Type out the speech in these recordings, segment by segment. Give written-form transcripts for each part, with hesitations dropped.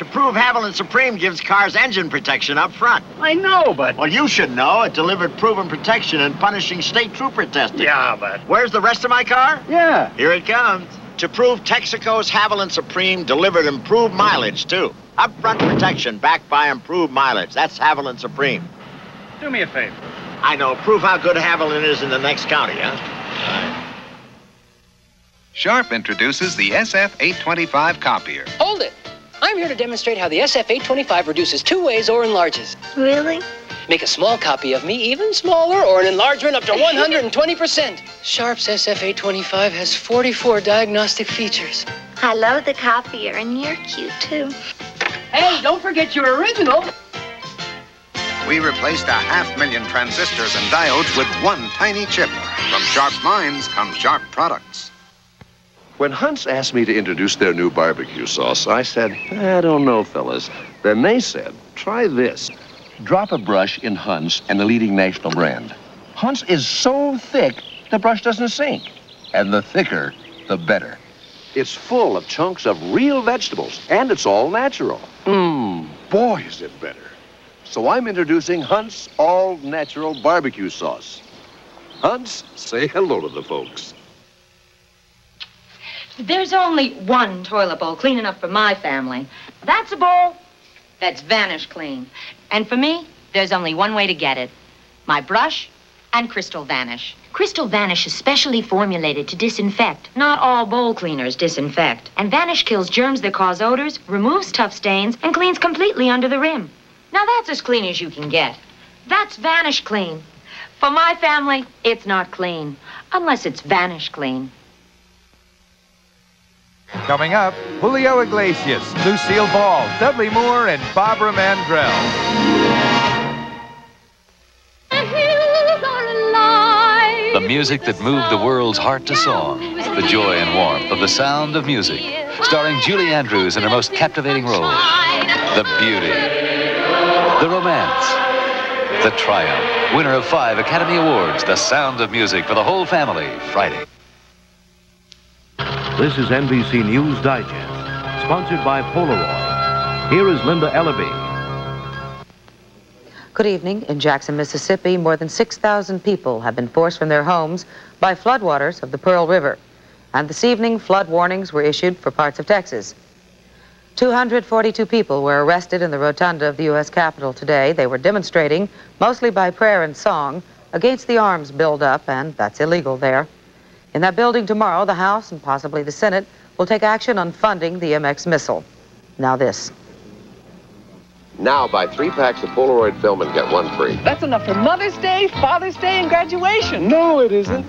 To prove Havoline Supreme gives cars engine protection up front. I know, but... Well, you should know. It delivered proven protection in punishing state trooper testing. Yeah, but... Where's the rest of my car? Yeah. Here it comes. To prove Texaco's Havoline Supreme delivered improved mileage, too. Upfront protection backed by improved mileage. That's Havoline Supreme. Do me a favor. I know. Prove how good Havoline is in the next county, huh? Sharp introduces the SF-825 Copier. Hold it. I'm here to demonstrate how the SF-825 reduces two ways or enlarges. Really? Make a small copy of me even smaller or an enlargement up to 120%. Sharp's SF-825 has 44 diagnostic features. I love the copier, and you're cute, too. Hey, don't forget your original. We replaced 500,000 transistors and diodes with one tiny chip. From Sharp's minds comes Sharp products. When Hunt's asked me to introduce their new barbecue sauce, I said, I don't know, fellas. Then they said, try this. Drop a brush in Hunt's and the leading national brand. Hunt's is so thick, the brush doesn't sink. And the thicker, the better. It's full of chunks of real vegetables, and it's all natural. Boy, is it better. So I'm introducing Hunt's all-natural barbecue sauce. Hunt's, say hello to the folks. There's only one toilet bowl clean enough for my family. That's a bowl that's Vanish clean. And for me, there's only one way to get it. My brush and Crystal Vanish. Crystal Vanish is specially formulated to disinfect. Not all bowl cleaners disinfect. And Vanish kills germs that cause odors, removes tough stains, and cleans completely under the rim. Now that's as clean as you can get. That's Vanish clean. For my family, it's not clean, unless it's Vanish clean. Coming up, Julio Iglesias, Lucille Ball, Dudley Moore, and Barbara Mandrell. The music that moved the world's heart to song. The joy and warmth of The Sound of Music. Starring Julie Andrews in her most captivating role. The beauty. The romance. The triumph. Winner of 5 Academy Awards. The Sound of Music for the whole family. Friday. This is NBC News Digest, sponsored by Polaroid. Here is Linda Ellerby. Good evening. In Jackson, Mississippi, more than 6,000 people have been forced from their homes by floodwaters of the Pearl River. And this evening, flood warnings were issued for parts of Texas. 242 people were arrested in the rotunda of the U.S. Capitol today. They were demonstrating, mostly by prayer and song, against the arms buildup, and that's illegal there. In that building tomorrow, the House and possibly the Senate will take action on funding the MX missile. Now this. Now buy 3 packs of Polaroid film and get 1 free. That's enough for Mother's Day, Father's Day, and graduation. No, it isn't.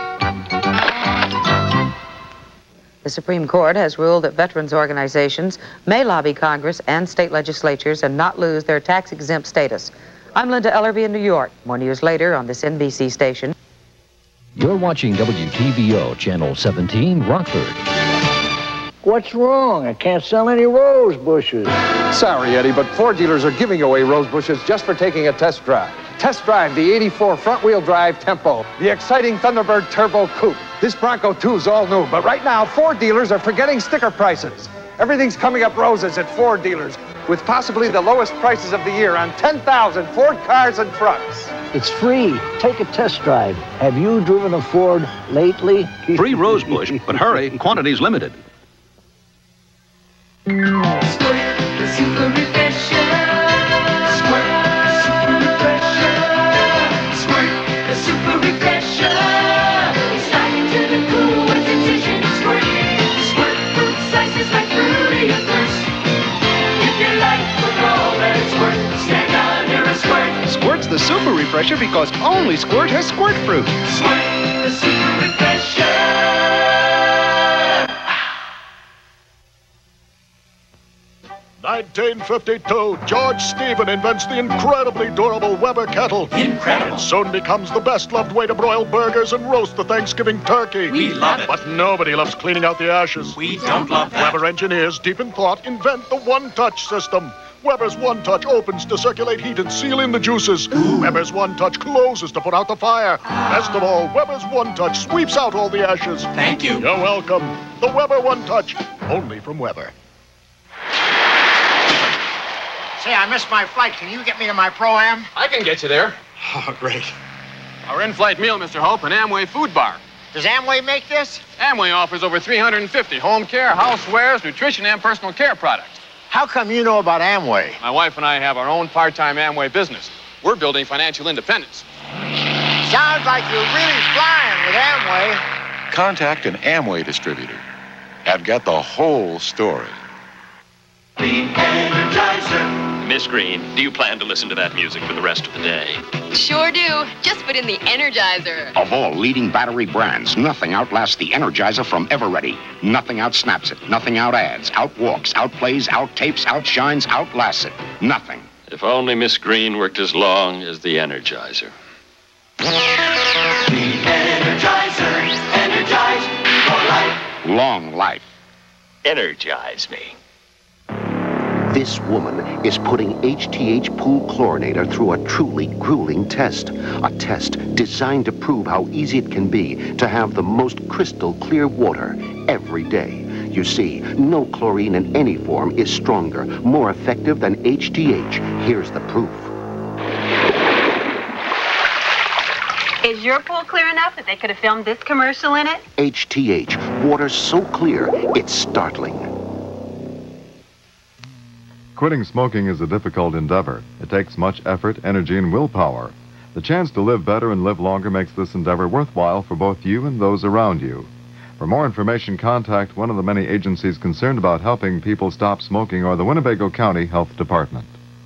The Supreme Court has ruled that veterans organizations may lobby Congress and state legislatures and not lose their tax-exempt status. I'm Linda Ellerby in New York. More news later on this NBC station. You're watching WTVO Channel 17, Rockford. What's wrong? I can't sell any rose bushes. Sorry, Eddie, but Ford dealers are giving away rose bushes just for taking a test drive. Test drive the 84 front-wheel drive Tempo, the exciting Thunderbird Turbo Coupe. This Bronco 2 is all new, but right now, Ford dealers are forgetting sticker prices. Everything's coming up roses at Ford dealers, with possibly the lowest prices of the year on 10,000 Ford cars and trucks. It's free. Take a test drive. Have you driven a Ford lately? Free rose bush, but hurry, quantity's limited. Squirt, the super refresher. Squirt, the super refresher. Squirt, the super refresher. It's like into the cool with sensation. Squirt, squirt, fruit slices like fruity at first. If you like the roll, let it squirt. Stand under a squirt. Squirt's the super refresher because only Squirt has squirt fruit. Squirt, the super refresher. 1952, George Stephen invents the incredibly durable Weber kettle. Incredible. It soon becomes the best-loved way to broil burgers and roast the Thanksgiving turkey. We love it. But nobody loves cleaning out the ashes. We don't love that. Weber engineers, deep in thought, invent the one-touch system. Weber's One Touch opens to circulate heat and seal in the juices. Ooh. Weber's One Touch closes to put out the fire. Best of all, Weber's One Touch sweeps out all the ashes. Thank you. You're welcome. The Weber One Touch, only from Weber. Say, I missed my flight. Can you get me to my Pro-Am? I can get you there. Oh, great. Our in-flight meal, Mr. Hope, an Amway food bar. Does Amway make this? Amway offers over 350 home care, housewares, nutrition, and personal care products. How come you know about Amway? My wife and I have our own part-time Amway business. We're building financial independence. Sounds like you're really flying with Amway. Contact an Amway distributor and get the whole story. The Energizer. Miss Green, do you plan to listen to that music for the rest of the day? Sure do. Just put in the Energizer. Of all leading battery brands, nothing outlasts the Energizer from Ever-Ready. Nothing outsnaps it. Nothing outadds, outwalks, outplays, outtapes, outshines, outlasts it. Nothing. If only Miss Green worked as long as the Energizer. The Energizer. Energize for life. Long life. Energize me. This woman is putting HTH pool chlorinator through a truly grueling test. A test designed to prove how easy it can be to have the most crystal clear water every day. You see, no chlorine in any form is stronger, more effective than HTH. Here's the proof. Is your pool clear enough that they could have filmed this commercial in it? HTH, water so clear, it's startling. Quitting smoking is a difficult endeavor. It takes much effort, energy, and willpower. The chance to live better and live longer makes this endeavor worthwhile for both you and those around you. For more information, contact one of the many agencies concerned about helping people stop smoking or the Winnebago County Health Department.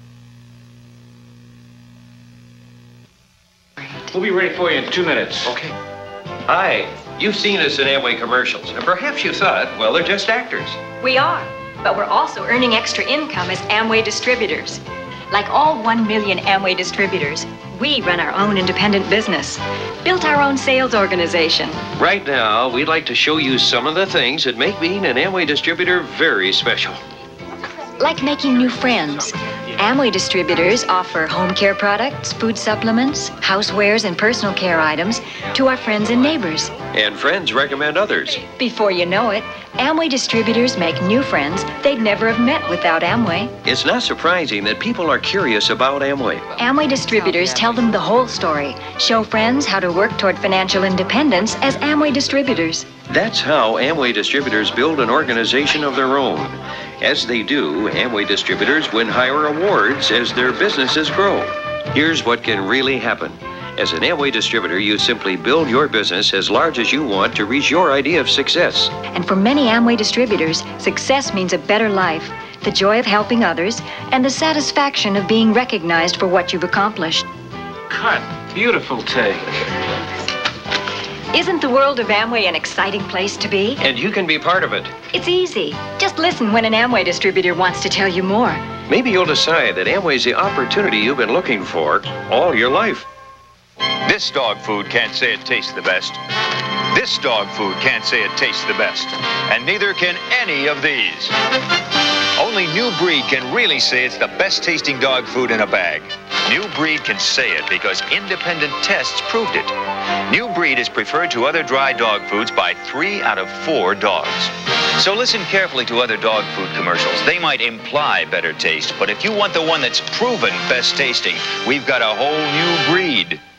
We'll be ready for you in 2 minutes. Okay. Hi. You've seen us in Amway commercials, and perhaps you thought, well, they're just actors. We are, but we're also earning extra income as Amway distributors. Like all 1 million Amway distributors, we run our own independent business, built our own sales organization. Right now, we'd like to show you some of the things that make being an Amway distributor very special. Like making new friends. Amway distributors offer home care products, food supplements, housewares, and personal care items to our friends and neighbors. And friends recommend others. Before you know it, Amway distributors make new friends they'd never have met without Amway. It's not surprising that people are curious about Amway. Amway distributors tell them the whole story, show friends how to work toward financial independence as Amway distributors. That's how Amway distributors build an organization of their own. As they do, Amway distributors win higher awards as their businesses grow. Here's what can really happen. As an Amway distributor, you simply build your business as large as you want to reach your idea of success. And for many Amway distributors, success means a better life, the joy of helping others, and the satisfaction of being recognized for what you've accomplished. Cut. Beautiful take. Isn't the world of Amway an exciting place to be? And you can be part of it. It's easy. Just listen when an Amway distributor wants to tell you more. Maybe you'll decide that Amway's the opportunity you've been looking for all your life. This dog food can't say it tastes the best. This dog food can't say it tastes the best. And neither can any of these. Only New Breed can really say it's the best tasting dog food in a bag. New Breed can say it because independent tests proved it. New Breed is preferred to other dry dog foods by 3 out of 4 dogs. So listen carefully to other dog food commercials. They might imply better taste, but if you want the one that's proven best tasting, we've got a whole new breed.